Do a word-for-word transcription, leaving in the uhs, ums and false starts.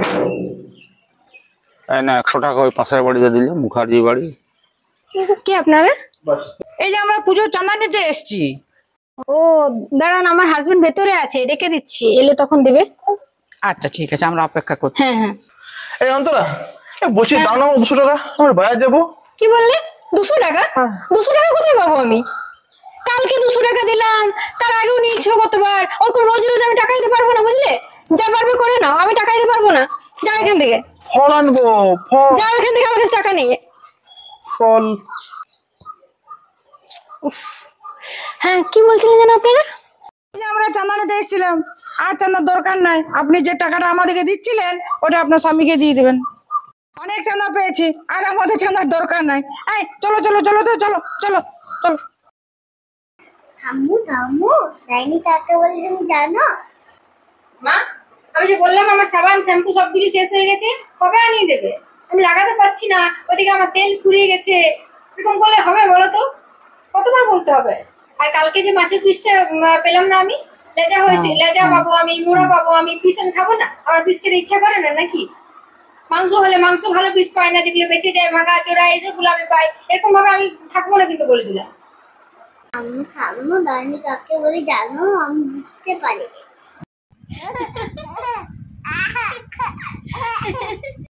এই না একশো টাকা ওই পাশের বাড়িতে দিলে, মুখার্জি বাড়ি। কি আপনারা? এই যে আমরা পুজোর চাঁদা নিতে এসেছি। ও দাঁড়ান, আমার হাজবেন্ড ভেতরে আছে, ডেকে দিচ্ছি, এলে তখন দেবে। আচ্ছা ঠিক আছে, আমরা অপেক্ষা করছি। হ্যাঁ হ্যাঁ। এই অন্তরা, বলছি দাও না দুশো টাকা, আমার বাজার যাবো। কি বললে? দুশো টাকা? দুশো টাকা কোথায় পাবো আমি? কালকে দুশো টাকা দিলাম, তার আগেও নিয়েছো কতবার। ওরকম রোজ রোজ আমি টাকা দিতে পারবো না, বুঝলে? যা পারবে করে নাও, আমি টাকা দিতে পারবো না। যাও এখান থেকে, ফল আনবো, ফল। যাও এখান থেকে, আমার কাছে টাকা নেই। ফল। হ্যাঁ কি বলছিলেন যেন আপনারা? এই যে আমরা চাঁদা নিতে এসেছিলাম, আর চাঁদার দরকার নাই। আপনি যে টাকাটা আমাদেরকে দিচ্ছিলেন ওটা আপনার স্বামীকে দিয়ে দেবেন। অনেক চাঁদা পেয়েছি, আর আমাদের চাঁদার দরকার নাই। এই চলো চলো চলো তো, চলো চলো চলো। থামু থামু, ডাইনি কাকে বলে তুমি জানো? মা, আমি যে বললাম আমার সাবান শ্যাম্পু সব কিছু শেষ হয়ে গেছে, কবে আনিয়ে দেবে? আমি লাগাতে পারছি না, ওদিকে আমার তেল ফুরিয়ে গেছে। এরকম করলে হবে বলো তো? কতবার বলতে হবে? আর কালকে যে মাছের পিসটা পেলাম না আমি, লেজা হয়েছে, লেজা পাবো আমি, মুড়া পাবো আমি, পিস আমি খাবো না? আমার পিস খেতে ইচ্ছা করে না নাকি? মাংস হলে মাংস ভালো পিস পাই না, যেগুলো বেঁচে যায় ভাগা চোরা, এইসবগুলো আমি পাই। এরকম ভাবে আমি থাকবো না কিন্তু, বলে দিলাম। থামু থামু, ডাইনি কাকে বলে জানো? আমি বুঝতে পারি গেছি।